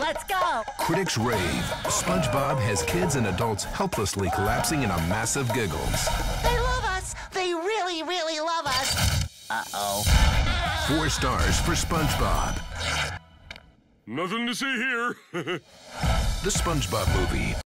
Let's go. Critics rave. SpongeBob has kids and adults helplessly collapsing in a mass of giggles. They love us. They really, really love us. Uh-oh. 4 stars for SpongeBob. Nothing to see here. The SpongeBob Movie.